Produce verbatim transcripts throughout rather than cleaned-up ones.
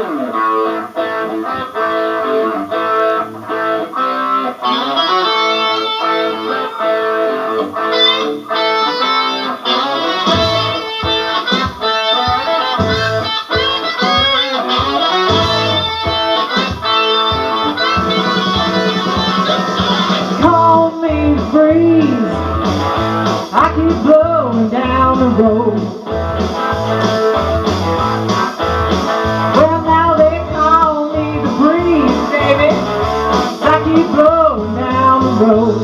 I keep blowing down the road. Well, now they call me the breeze, baby. I keep blowing down the road.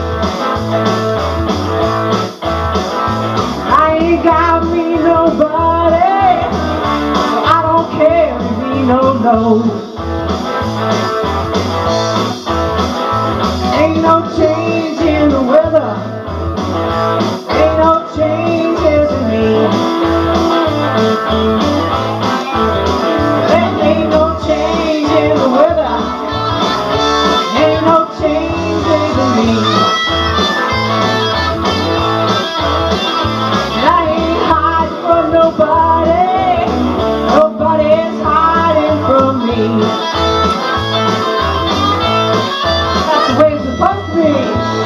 I ain't got me nobody, so I don't carry me no load. Ain't no change in the weather, ain't no changes in me. There ain't no change in the weather, ain't no changes in me. And I ain't hiding from nobody, nobody's hiding from me. That's the way it's supposed to be.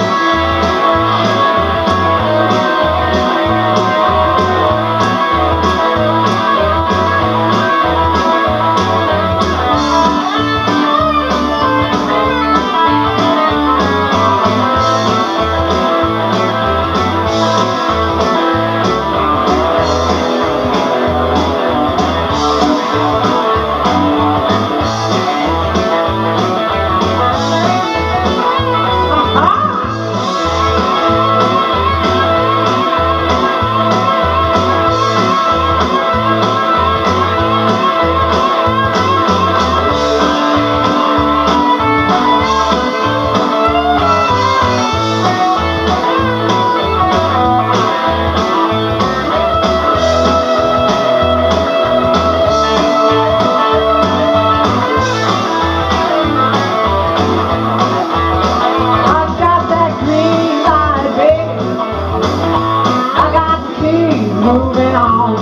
Moving on.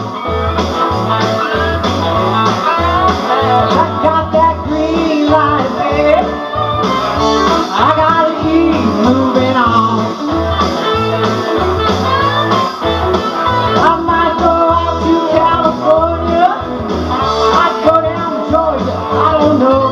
I got that green light, baby. I gotta keep moving on. I might go out to California, I'd go down to Georgia, I don't know.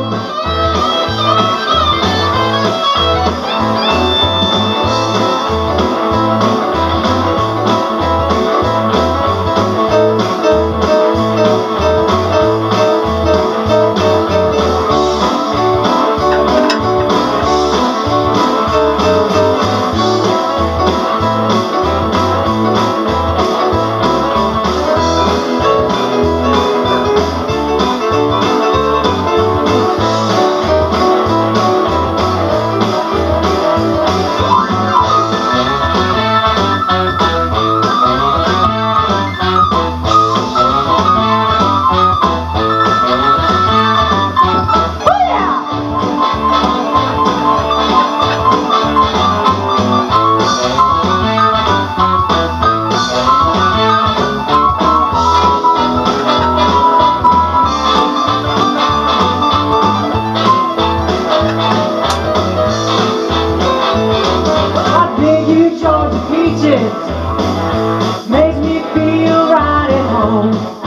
Makes me feel right at home.